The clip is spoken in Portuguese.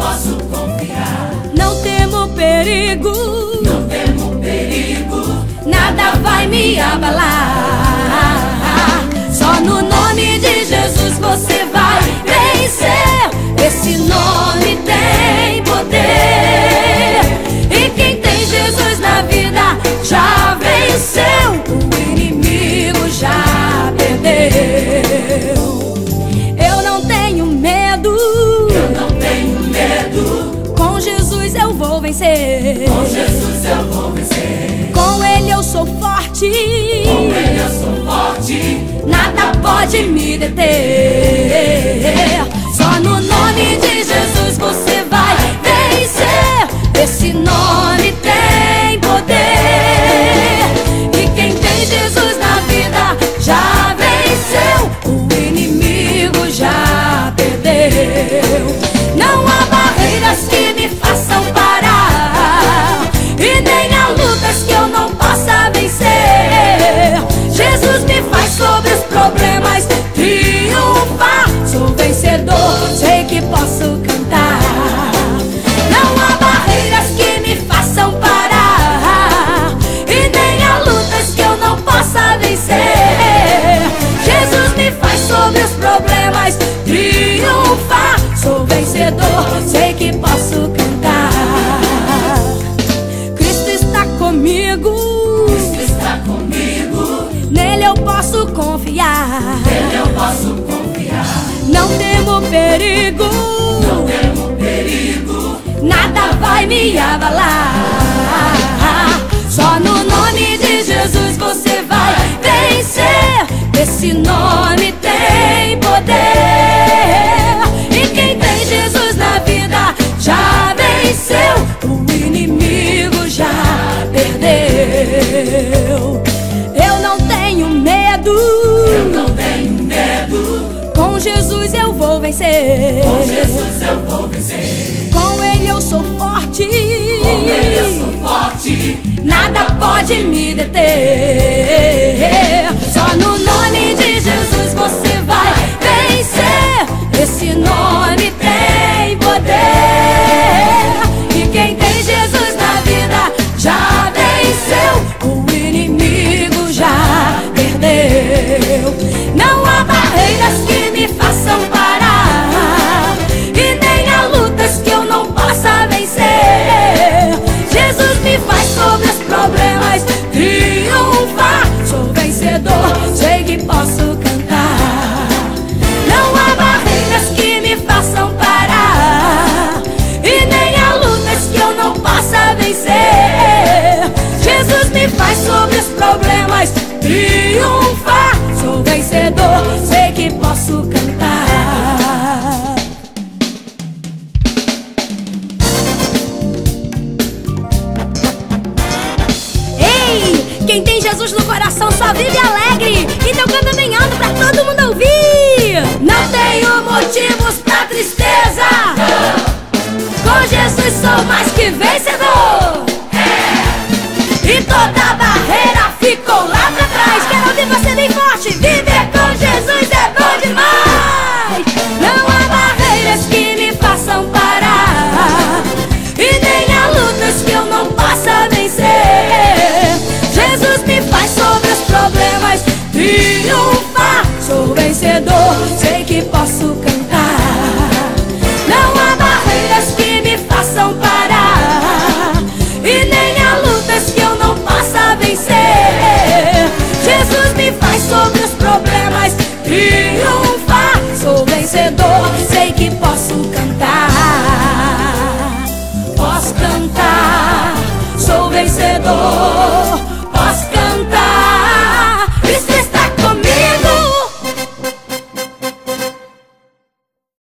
posso confiar. Não temo perigo, não temo perigo, nada vai me abalar. Só no nome de Jesus você vai vencer. Esse nome tem poder, e quem tem Jesus na vida já venceu. O inimigo já perdeu. Eu não tenho medo, eu não tenho medo. com Jesus eu vou vencer. Com Jesus eu vou vencer. Com Ele eu sou forte, com Ele eu sou forte, nada pode me deter. Só no nome de Jesus você vai vencer. Esse nome tem poder, e quem tem Jesus na vida já venceu. O inimigo já perdeu. Não há barreiras que me façam parar, e nem há lutas que eu não possa vencer. Jesus me faz sobre os problemas triunfar. Sou vencedor, sei que posso cantar. Não há barreiras que me façam parar, e nem há lutas que eu não possa vencer. Jesus me faz sobre os problemas triunfar. Sou vencedor, sei que posso cantar. Cristo está comigo, Cristo está comigo, nele eu posso confiar. nele eu posso confiar. Não temo perigo, Não temo perigo, nada vai me abalar. Só no nome de Jesus você vai vencer. Esse nome tem poder, e quem tem Jesus na vida já venceu. O inimigo já perdeu. Eu não tenho medo, eu não tenho medo. com Jesus eu vou vencer. Com Jesus eu vou vencer. Com Ele eu sou forte, Com Ele eu sou forte, nada pode me deter. Só no nome de Jesus você vai vencer. Esse nome tem poder, e quem tem Jesus na vida já venceu. O inimigo já perdeu. Não há barreiras que me façam parar, e nem há lutas que eu não possa vencer. Jesus me faz sobre os problemas triunfar. Sou vencedor, sei que posso cantar. Não há barreiras que me façam parar, e nem há lutas que eu não possa vencer. Jesus me faz sobre os problemas triunfar. Sou vencedor, sei que posso cantar. Ei, quem tem Jesus no coração só vive alegre. Então canta bem alto pra todo mundo ouvir. Não tenho motivos pra tristeza, com Jesus sou mais que vencedor. E toda barreira ficou lá pra trás. Quero ouvir você bem forte. Viver com Jesus é bom demais. Não há barreiras que me façam parar, e nem há lutas que eu não possa vencer. Jesus me faz sobre os problemas triunfar. Sou vencedor, sei que posso